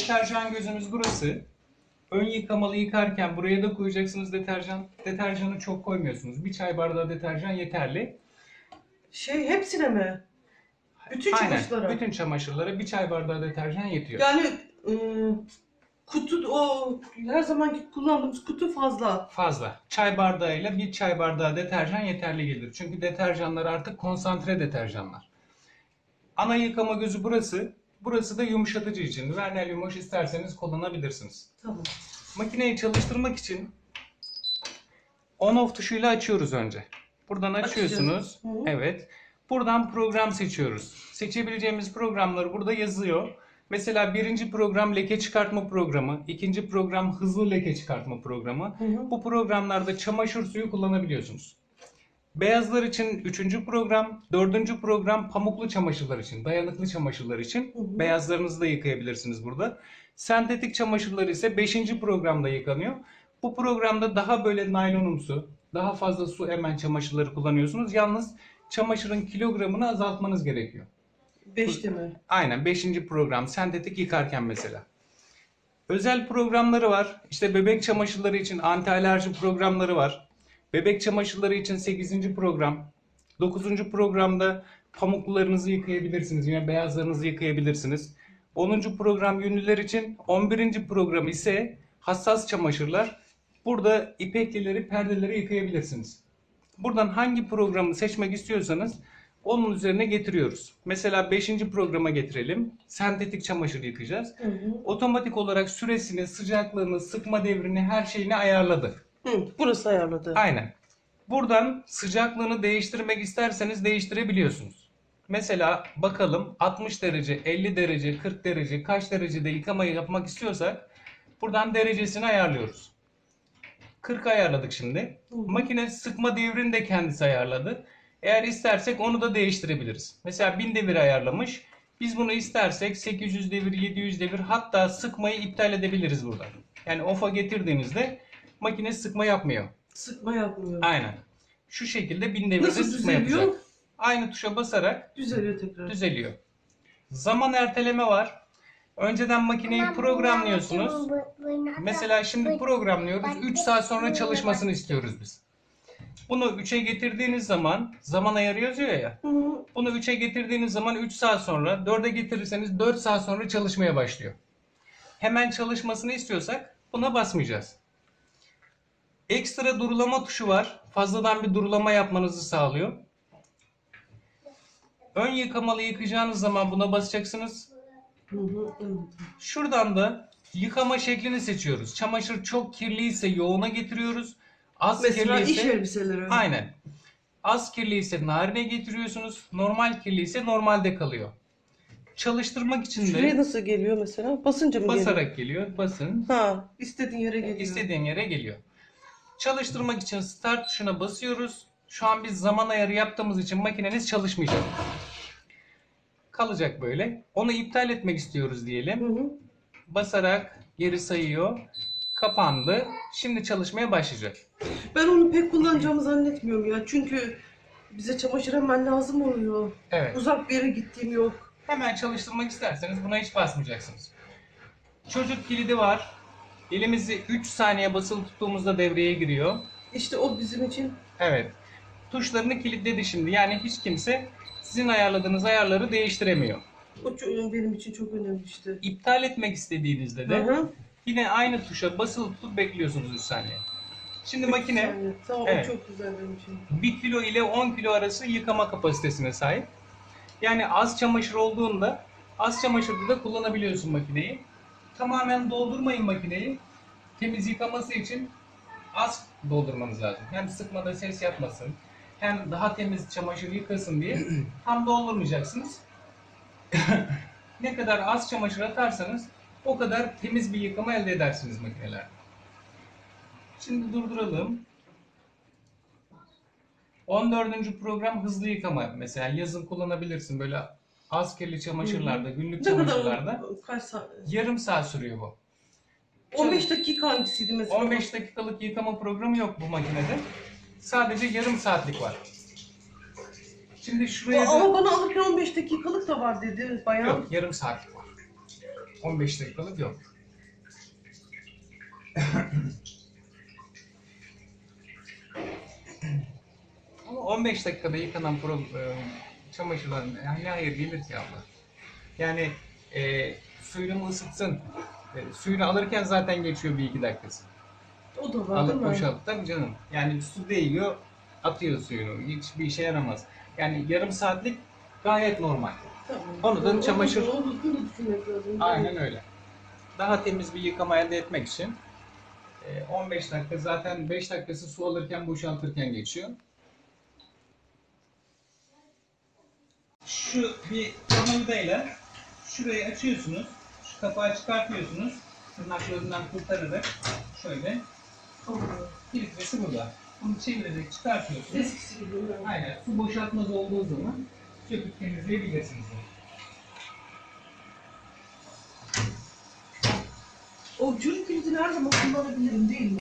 deterjan gözümüz burası. Ön yıkamalı yıkarken buraya da koyacaksınız deterjan. Deterjanı çok koymuyorsunuz. Bir çay bardağı deterjan yeterli. Hepsine mi? Bütün çamaşırlara. Aynen. Bütün çamaşırlara bir çay bardağı deterjan yetiyor. Yani kutu o her zamanki kullandığımız kutu fazla. Fazla. Çay bardağıyla bir çay bardağı deterjan yeterli gelir. Çünkü deterjanlar artık konsantre deterjanlar. Ana yıkama gözü burası. Burası da yumuşatıcı için. Vernel Yumuş isterseniz kullanabilirsiniz. Tamam. Makineyi çalıştırmak için on-off tuşuyla açıyoruz önce. Buradan açıyorsunuz. Evet. Buradan program seçiyoruz. Seçebileceğimiz programları burada yazıyor. Mesela birinci program leke çıkartma programı, ikinci program hızlı leke çıkartma programı. Bu programlarda çamaşır suyu kullanabiliyorsunuz. Beyazlar için 3. program, 4. program pamuklu çamaşırlar için, dayanıklı çamaşırlar için. Beyazlarınızı da yıkayabilirsiniz burada. Sentetik çamaşırlar ise 5. programda yıkanıyor. Bu programda daha böyle naylonumsu, daha fazla su emen çamaşırları kullanıyorsunuz. Yalnız çamaşırın kilogramını azaltmanız gerekiyor. 5'te mi? Aynen 5. program sentetik yıkarken mesela. Özel programları var. İşte bebek çamaşırları için anti alerji programları var. Bebek çamaşırları için 8. program. 9. programda pamuklularınızı yıkayabilirsiniz. Yine beyazlarınızı yıkayabilirsiniz. 10. program yünlüler için. 11. program ise hassas çamaşırlar. Burada ipeklileri, perdeleri yıkayabilirsiniz. Buradan hangi programı seçmek istiyorsanız onun üzerine getiriyoruz. Mesela 5. programa getirelim. Sentetik çamaşır yıkayacağız. Otomatik olarak süresini, sıcaklığını, sıkma devrini, her şeyini ayarladı. Burası ayarladı. Aynen. Buradan sıcaklığını değiştirmek isterseniz değiştirebiliyorsunuz. Mesela bakalım 60 derece, 50 derece, 40 derece, kaç derecede yıkamayı yapmak istiyorsak buradan derecesini ayarlıyoruz. 40 ayarladık şimdi. Makine sıkma devrini de kendisi ayarladı. Eğer istersek onu da değiştirebiliriz. Mesela 1000 devir ayarlamış. Biz bunu istersek 800 devir, 700 devir, hatta sıkmayı iptal edebiliriz buradan. Yani off'a getirdiğinizde makine sıkma yapmıyor. Sıkma yapmıyor. Aynen. Şu şekilde 1000 devirde sıkma yapacak. Aynı tuşa basarak düzeliyor tekrar. Düzeliyor. Zaman erteleme var. Önceden makineyi programlıyorsunuz. Mesela şimdi programlıyoruz. 3 saat sonra çalışmasını istiyoruz biz. Bunu 3'e getirdiğiniz zaman, zaman ayarı yazıyor ya. Bunu 3'e getirdiğiniz zaman 3 saat sonra, 4'e getirirseniz 4 saat sonra çalışmaya başlıyor. Hemen çalışmasını istiyorsak buna basmayacağız. Ekstra durulama tuşu var. Fazladan bir durulama yapmanızı sağlıyor. Ön yıkamalı yıkayacağınız zaman buna basacaksınız. Şuradan da yıkama şeklini seçiyoruz. Çamaşır çok kirliyse yoğuna getiriyoruz. Az mesela kirliyse, iş elbiseleri. Aynen. Az kirliyse narine getiriyorsunuz. Normal kirliyse normalde kalıyor. Çalıştırmak için de şuraya nasıl geliyor mesela? Basınca mı basarak geliyor. Basın. İstediğin yere geliyor. İstediğin yere geliyor. Çalıştırmak için start tuşuna basıyoruz. Şu an biz zaman ayarı yaptığımız için makineniz çalışmayacak. Kalacak böyle. Onu iptal etmek istiyoruz diyelim. Basarak geri sayıyor. Kapandı. Şimdi çalışmaya başlayacak. Ben onu pek kullanacağımı zannetmiyorum ya. Çünkü bize çamaşır hemen lazım oluyor. Evet. Uzak bir yere gittiğim yok. Hemen çalıştırmak isterseniz buna hiç basmayacaksınız. Çocuk kilidi var. Elimizi 3 saniye basılı tuttuğumuzda devreye giriyor. İşte o bizim için. Evet. Tuşlarını kilitledi şimdi. Yani hiç kimse sizin ayarladığınız ayarları değiştiremiyor. O benim için çok önemli işte. İptal etmek istediğinizde de yine aynı tuşa basılı tutup bekliyorsunuz 3 saniye. Şimdi makine tamam, o çok güzel benim için. 1 kilo ile 10 kilo arası yıkama kapasitesine sahip. Yani az çamaşır olduğunda az çamaşırda da kullanabiliyorsun makineyi. Tamamen doldurmayın makineyi. Temiz yıkaması için az doldurmanız lazım. Hem sıkmada ses yapmasın, hem daha temiz çamaşır yıkasın diye tam doldurmayacaksınız. Ne kadar az çamaşır atarsanız o kadar temiz bir yıkama elde edersiniz makineler. Şimdi durduralım. 14. program hızlı yıkama. Mesela yazın kullanabilirsin böyle az kirli çamaşırlarda, günlük çamaşırlarda. Kaç saat? Yarım saat sürüyor bu. 15 dakika hangisiydi mesela? 15 dakikalık yıkama programı yok bu makinede. Sadece yarım saatlik var. Şimdi şuraya ama bana alırken 15 dakikalık da var dedi bayan. Yok, yarım saatlik var. 15 dakikalık yok. Ama 15 dakikada yıkanan çamaşırların yani ne hayır gelir ki abla? Yani suyunu mu ısıtsın? Suyunu alırken zaten geçiyor bir iki dakikası. O da var değil Alıp mi? boşalt. Tabii canım. Yani su değiyor, atıyor suyunu. Hiçbir işe yaramaz. Yani yarım saatlik gayet normal. Tamam. Onu da çamaşır... Onu düşünmek lazım. Aynen öyle. Daha temiz bir yıkama elde etmek için 15 dakika zaten 5 dakikası su alırken boşaltırken geçiyor. Şu bir tornavidayla şurayı açıyorsunuz. Şu kapağı çıkartıyorsunuz. Tırnaklarından kurtararak şöyle. Filtresi burada. Bunu çevirerek çıkartıyorsunuz. Eskisi gibi. Aynen. Su boşaltmaz olduğu zaman söküp temizleyebilirsiniz. O çürük kilidi her zaman kullanabilirim değil mi?